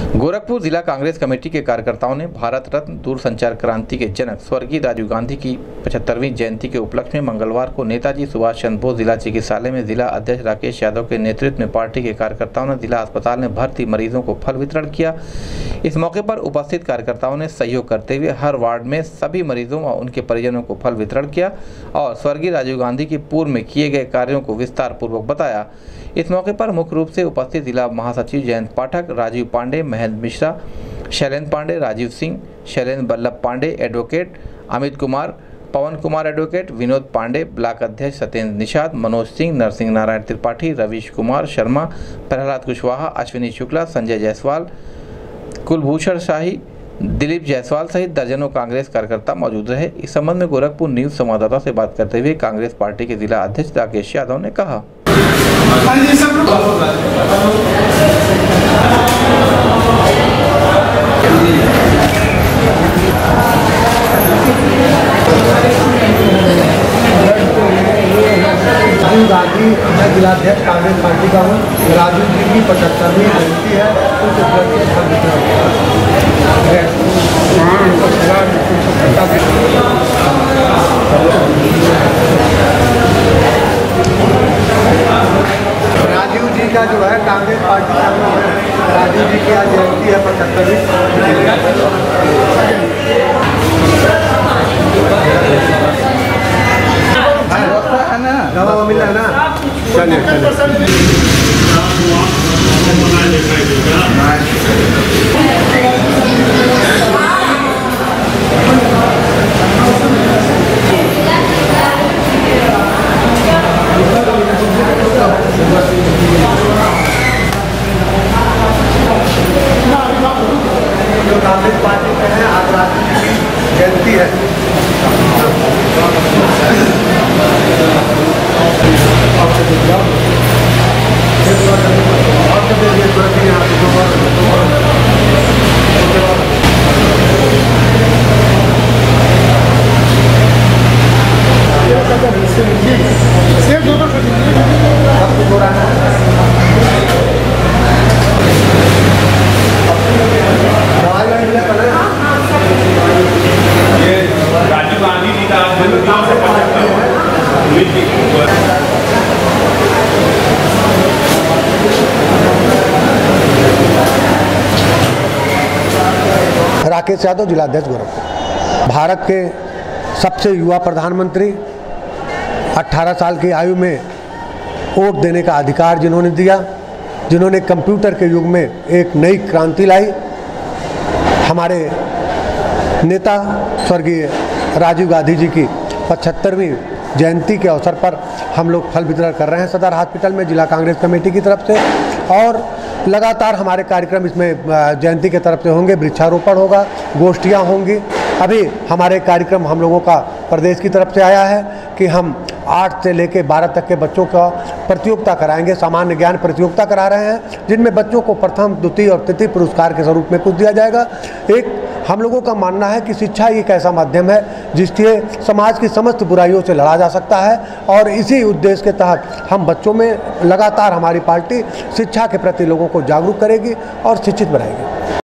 गोरखपुर जिला कांग्रेस कमेटी के कार्यकर्ताओं ने भारत रत्न दूरसंचार क्रांति के जनक स्वर्गीय राजीव गांधी की 75वीं जयंती के उपलक्ष्य में मंगलवार को नेताजी सुभाष चंद्र बोस जिला चिकित्सालय में जिला अध्यक्ष राकेश यादव के नेतृत्व में पार्टी के कार्यकर्ताओं ने जिला अस्पताल में भर्ती मरीजों को फल वितरण किया। इस मौके पर उपस्थित कार्यकर्ताओं ने सहयोग करते हुए हर वार्ड में सभी मरीजों और उनके परिजनों को फल वितरण किया और स्वर्गीय राजीव गांधी की पूर्व में किए गए कार्यों को विस्तार पूर्वक बताया। इस मौके पर मुख्य रूप से उपस्थित जिला महासचिव Jayant Pathak, Rajiv Pandey, Mahendra Mishra, Shailendra Pandey, Rajiv Singh, Shailendra Ballabh Pandey, advocate Amit Kumar, Pawan Kumar advocate, Vinod Pandey, block अध्यक्ष सत्येंद्र निषाद, मनोज सिंह, नरसिंह नारायण त्रिपाठी, रवीश कुमार शर्मा, प्रहलाद कुशवाहा, अश्विनी शुक्ला, संजय जायसवाल, कुलभूषण शाही, दिलीप जायसवाल सहित दर्जनों कांग्रेस कार्यकर्ता मौजूद रहे। इस संबंध में गोरखपुर न्यूज संवाददाता से बात करते हुए कांग्रेस पार्टी के जिला अध्यक्ष राकेश यादव ने कहा, गांधी मैं जिलाध्यक्ष कांग्रेस पार्टी का हूँ। राजीव जी की 75वीं जयंती है। राजीव जी का जो है कांग्रेस पार्टी का राजीव जी की आज जयंती है 75वीं। दवा मिल रहा है ना, चलिए जो कांग्रेस पार्टी में है, आज राजीव जी की जयंती है। राजीव गांधी जी का राकेश यादव, जिलाध्यक्ष गोरखपुर। भारत के सबसे युवा प्रधानमंत्री 18 साल की आयु में वोट देने का अधिकार जिन्होंने दिया, जिन्होंने कंप्यूटर के युग में एक नई क्रांति लाई, हमारे नेता स्वर्गीय राजीव गांधी जी की 75वीं जयंती के अवसर पर हम लोग फल वितरण कर रहे हैं सदर हॉस्पिटल में जिला कांग्रेस कमेटी की तरफ से। और लगातार हमारे कार्यक्रम इसमें जयंती के तरफ से होंगे, वृक्षारोपण होगा, गोष्ठियाँ होंगी। अभी हमारे कार्यक्रम हम लोगों का प्रदेश की तरफ से आया है कि हम 8 से लेकर 12 तक के बच्चों का प्रतियोगिता कराएंगे, सामान्य ज्ञान प्रतियोगिता करा रहे हैं, जिनमें बच्चों को प्रथम, द्वितीय और तृतीय पुरस्कार के स्वरूप में कुछ दिया जाएगा। एक हम लोगों का मानना है कि शिक्षा एक ऐसा माध्यम है जिससे समाज की समस्त बुराइयों से लड़ा जा सकता है, और इसी उद्देश्य के तहत हम बच्चों में लगातार हमारी पार्टी शिक्षा के प्रति लोगों को जागरूक करेगी और शिक्षित बनाएगी।